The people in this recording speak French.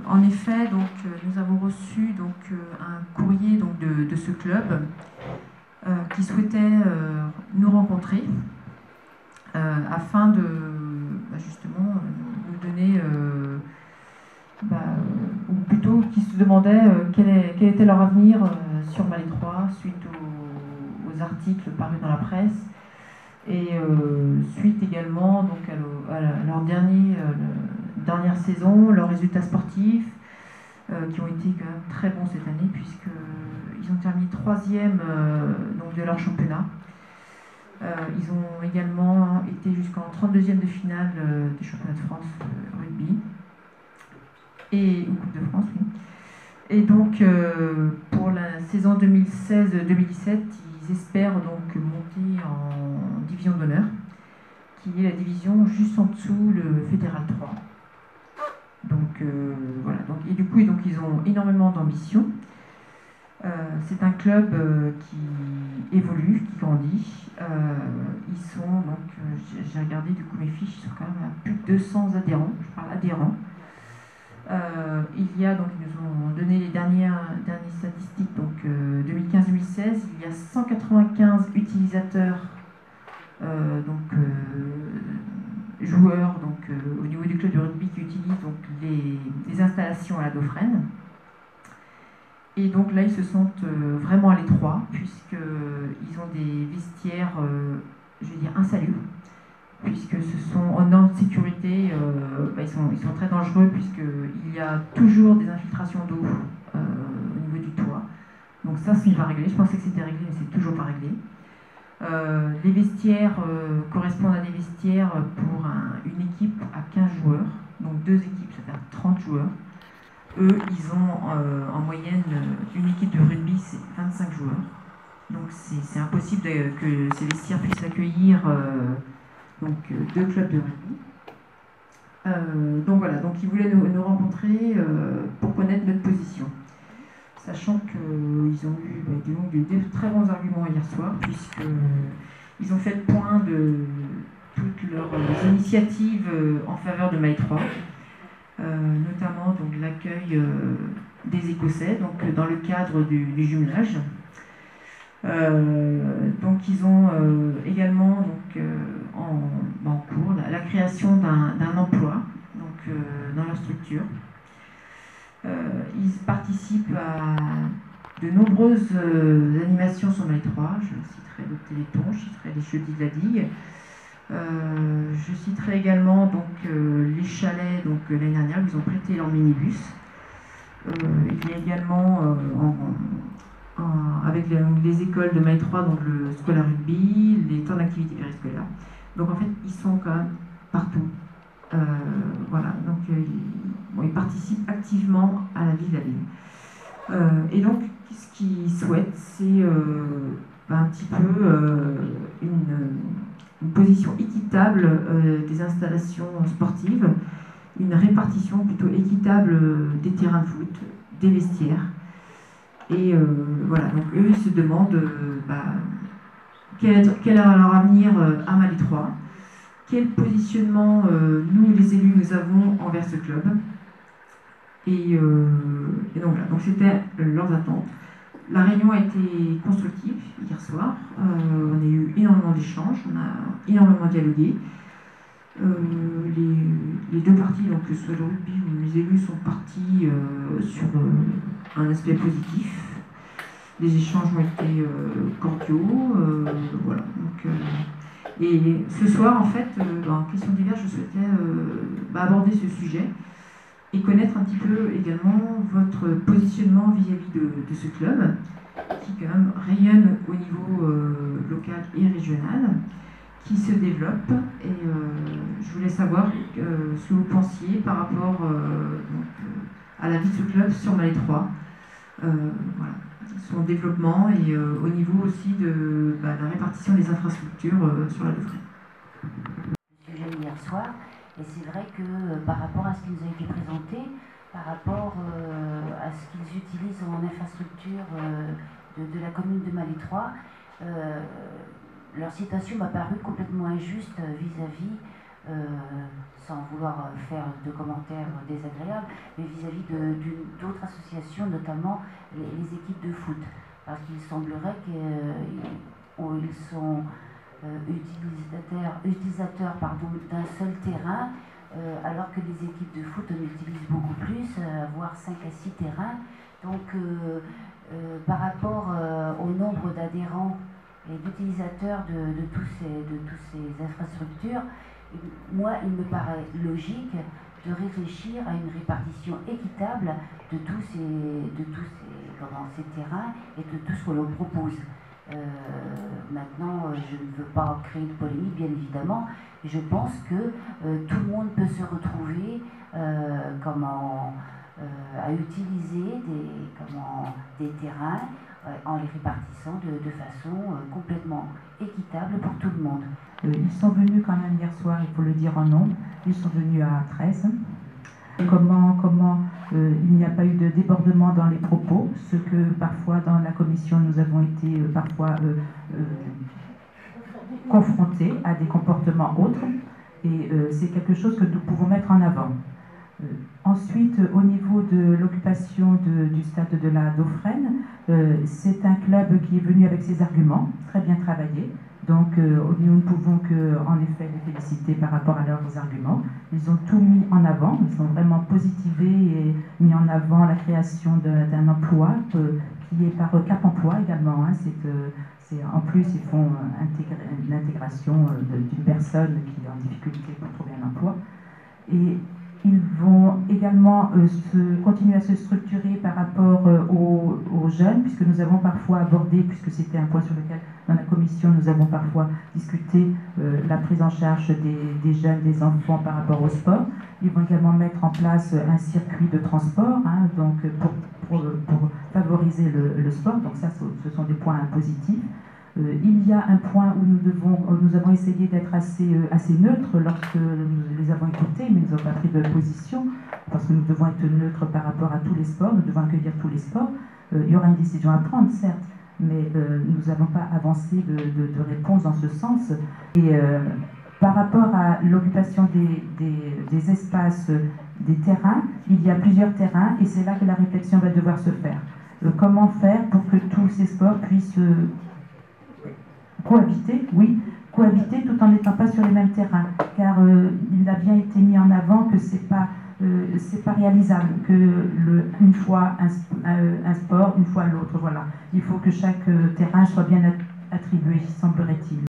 En effet, donc, nous avons reçu donc, un courrier donc, de ce club qui souhaitait nous rencontrer afin de justement nous donner, ou plutôt qui se demandait quel était leur avenir sur Malais 3 suite aux articles parus dans la presse et suite également donc, à leur dernière saison, leurs résultats sportifs qui ont été quand même très bons cette année puisqu'ils ont terminé 3e donc de leur championnat. Ils ont également été jusqu'en 32e de finale des championnats de France rugby et Coupe de France. Oui. Et donc pour la saison 2016-2017, ils espèrent donc monter en division d'honneur, qui est la division juste en dessous le Fédéral 3. Donc voilà. Donc, et du coup, donc, ils ont énormément d'ambition. C'est un club qui évolue, qui grandit. Ils sont donc, j'ai regardé du coup mes fiches, ils sont quand même à plus de 200 adhérents. Je parle adhérents. Il y a donc, ils nous ont donné les dernières statistiques, donc 2015-2016, il y a 195 utilisateurs, joueurs donc, au niveau du club de rugby qui utilisent donc, les installations à la Dauphrenne. Et donc là, ils se sentent vraiment à l'étroit, puisqu'ils ont des vestiaires, je vais dire, insalubres, puisque ce sont en normes de sécurité, ils sont très dangereux, puisqu'il y a toujours des infiltrations d'eau au niveau du toit. Donc ça, c'est pas réglé. Je pensais que c'était réglé, mais c'est toujours pas réglé. Les vestiaires correspondent à des vestiaires pour une équipe à 15 joueurs, donc 2 équipes, ça fait 30 joueurs. Eux, ils ont en moyenne, une équipe de rugby, c'est 25 joueurs. Donc c'est impossible que ces vestiaires puissent accueillir 2 clubs de rugby. Donc voilà, donc ils voulaient nous rencontrer pour connaître notre position. Sachant qu'ils ont eu de très bons arguments hier soir, puisqu'ils ont fait le point de toutes leurs initiatives en faveur de Malais 3. Notamment donc, l'accueil des Écossais donc, dans le cadre du jumelage. Donc ils ont également donc, en cours la création d'un emploi donc, dans leur structure. Ils participent à de nombreuses animations sur Malais 3. Je citerai le Téléthon, je citerai les Jeudis de la Digue. Je citerai également donc, les chalets l'année dernière, ils ont prêté leur minibus. Il y a également avec les écoles de Malais 3, donc le Scolaire Rugby, les temps d'activité périscolaire. Donc en fait, ils sont quand même partout. Voilà, donc ils participent activement à la vie de la ville. Et donc, ce qu'ils souhaitent, c'est un petit peu une position équitable des installations sportives, une répartition plutôt équitable des terrains de foot, des vestiaires. Et voilà, donc eux, ils se demandent quel est leur avenir à Malais 3, quel positionnement nous, les élus, nous avons envers ce club. Et donc voilà, donc c'était leurs attentes. La réunion a été constructive hier soir. On a eu énormément d'échanges, on a énormément dialogué. Les 2 parties, donc soit le rugby ou les élus, sont partis sur un aspect positif. Les échanges ont été cordiaux. Voilà. Donc, et ce soir, en fait, en question diverse, je souhaitais aborder ce sujet et connaître un petit peu également votre positionnement vis-à-vis de ce club, qui quand même rayonne au niveau local et régional, qui se développe. Et je voulais savoir ce que vous pensiez par rapport à la vie de ce club sur Malais 3. Voilà, son développement et au niveau aussi de la répartition des infrastructures sur la Dauphrine. Sujet hier soir, et c'est vrai que par rapport à ce qui nous a été présenté, par rapport à ce qu'ils utilisent en infrastructure de la commune de Malais 3, leur citation m'a paru complètement injuste vis-à-vis sans vouloir faire de commentaires désagréables, mais vis-à-vis d'autres associations, notamment les équipes de foot. Parce qu'il semblerait qu'ils sont utilisateurs d'un seul terrain, alors que les équipes de foot en utilisent beaucoup plus, voire 5 à 6 terrains. Donc, par rapport au nombre d'adhérents et d'utilisateurs de tous ces infrastructures, moi, il me paraît logique de réfléchir à une répartition équitable de tous ces terrains et de tout ce que l'on propose. Maintenant, je ne veux pas créer de polémique, bien évidemment, et je pense que tout le monde peut se retrouver à utiliser des terrains en les répartissant de façon complètement équitable pour tout le monde. Ils sont venus quand même hier soir, il faut le dire en nombre, ils sont venus à 13. Comment il n'y a pas eu de débordement dans les propos, ce que parfois dans la commission nous avons été parfois confrontés à des comportements autres, et c'est quelque chose que nous pouvons mettre en avant. Ensuite, au niveau de l'occupation du stade de la Dauphrenne, c'est un club qui est venu avec ses arguments, très bien travaillés. Donc nous ne pouvons qu'en effet les féliciter par rapport à leurs arguments. Ils ont tout mis en avant, ils ont vraiment positivé et mis en avant la création d'un emploi qui est par Cap Emploi également. Hein. En plus, ils font l'intégration d'une personne qui est en difficulté pour trouver un emploi. Et ils vont également continuer à se structurer par rapport aux jeunes, puisque nous avons parfois abordé, puisque c'était un point sur lequel dans la commission nous avons parfois discuté la prise en charge des jeunes, des enfants par rapport au sport. Ils vont également mettre en place un circuit de transport, hein, donc pour favoriser le sport. Donc ça, ce sont des points positifs. Il y a un point où nous avons essayé d'être assez neutres lorsque nous les avons écoutés, mais nous n'avons pas pris de position, parce que nous devons être neutres par rapport à tous les sports, nous devons accueillir tous les sports. Il y aura une décision à prendre, certes, mais nous n'avons pas avancé de réponse dans ce sens. Et par rapport à l'occupation des espaces, des terrains, il y a plusieurs terrains, et c'est là que la réflexion va devoir se faire. Comment faire pour que tous ces sports puissent cohabiter, oui, cohabiter tout en n'étant pas sur les mêmes terrains, car il a bien été mis en avant que c'est pas réalisable, que une fois un sport, une fois l'autre, voilà. Il faut que chaque terrain soit bien attribué, semblerait-il.